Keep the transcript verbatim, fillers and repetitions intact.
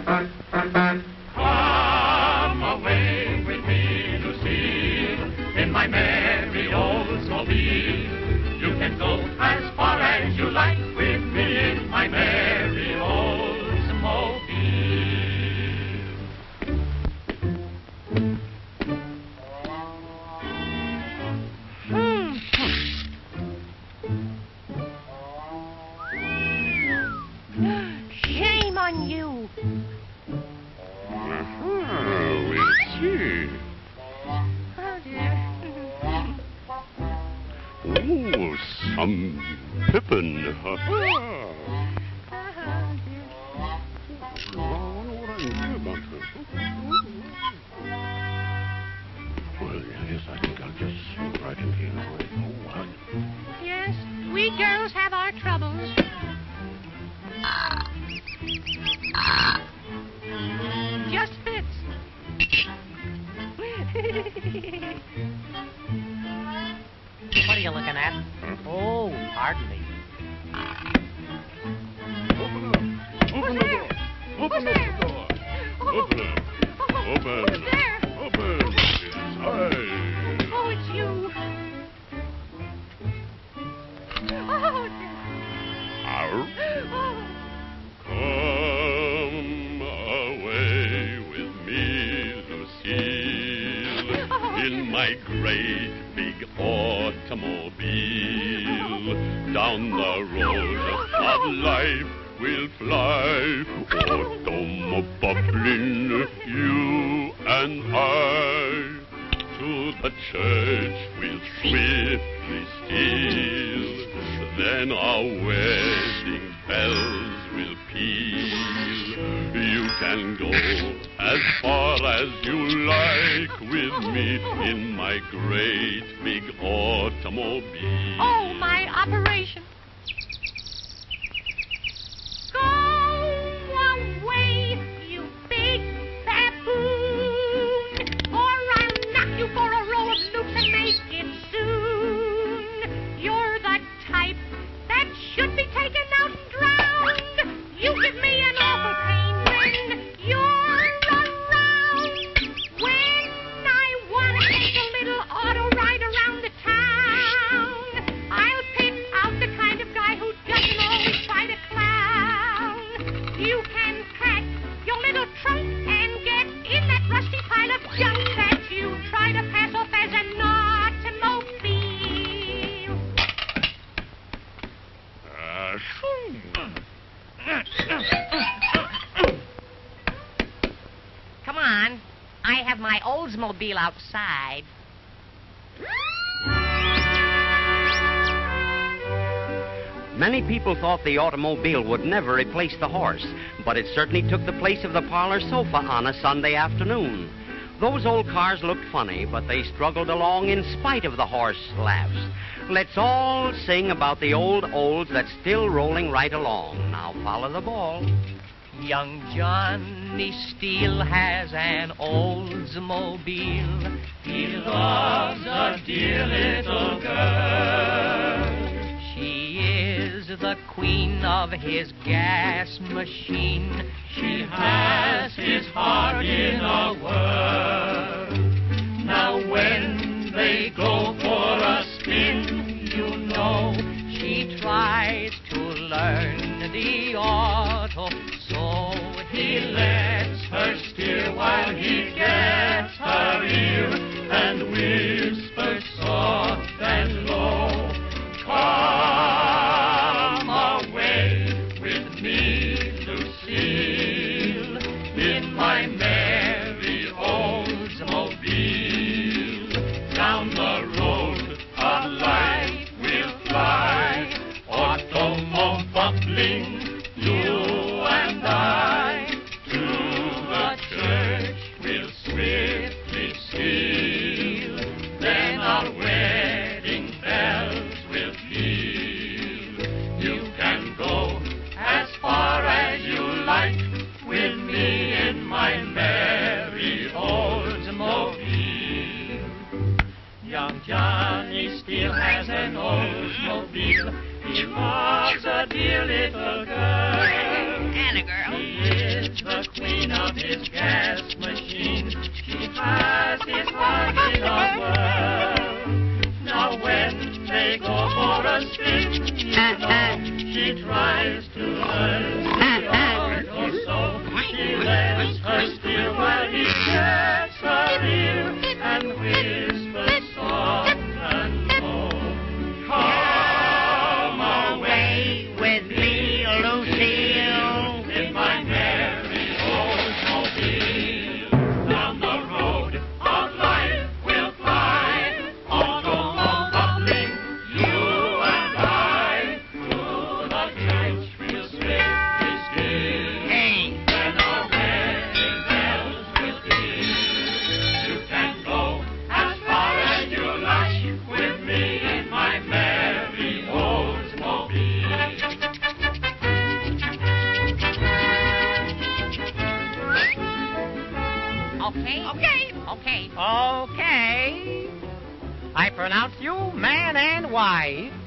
Come away with me, Lucille, in my merry Oldsmobile. You can go as far as you like with me in my merry Oldsmobile. Shame on you. Uh-huh, we'll see. Oh, dear. Oh, some pippin. Oh, dear. I wonder what I can do about that. Well, yes, I think I'll just slip right in here. Oh, what? Yes, we girls have our troubles. Just fits. What are you looking at? Oh, pardon me. Open up. Open the door. Open Who's there? up the door. Oh. Open it. Oh, Open. who's there? Open. Inside. Oh, it's you. Oh, dear. Ow. Oh. Come away with me, Lucille, Oh, in my great big automobile. Down the road of life we'll fly, automobiling, you and I. To the church we'll swiftly steal, then our wedding bells will peal. You can go as far as you like with me in my great big automobile. Oh, my operation. Go away, you big baboon, or I'll knock you for a row of loops and make it soon. You're the type that should be taken out and drowned. You give me an awful pain when you're around. When I want to take a little auto ride around the town, I'll pick out the kind of guy who doesn't always try to clown. You can pack your little trunk and get in that rusty pile of junk that you try to pass off as an automobile. Uh, shoo. Come on. I have my Oldsmobile outside. Many people thought the automobile would never replace the horse, but it certainly took the place of the parlor sofa on a Sunday afternoon. Those old cars looked funny, but they struggled along in spite of the horse laughs. Let's all sing about the old olds that's still rolling right along. Now follow the ball. Young Johnny Steele has an Oldsmobile. He loves a dear little girl. She is the queen of his gas machine. She has his heart in a whirl. Now when they go for a spin, you know, she tries to learn the auto. So he lets her steer while he gets her ear and whispers soft and low. Come away with me, Lucille, in my merry Oldsmobile. Down the road of life we'll fly, automobiling, you and I. To the church we'll swiftly steal, then our wedding bells will peal. You can go as far as you like with me in my merry Oldsmobile. Young Johnny Steele has an Oldsmobile. He loves a dear little girl. And a girl. She is the queen of his gas machine. She has his heart in a whirl. Now when they go for a spin, you know, she tries to learn the art or so. She lets her steer while he gets her ear and whispers soft and low. Come away with me, Lucille, in my merry Oldsmobile. Down the road of life we'll fly, automobile coupling, you and I. Through the church we'll swiftly steal. Hey. Then our wedding bells will peal. You can go as far as you like with me in my merry Oldsmobile. Okay. Okay. Okay. Okay. I pronounce you man and wife.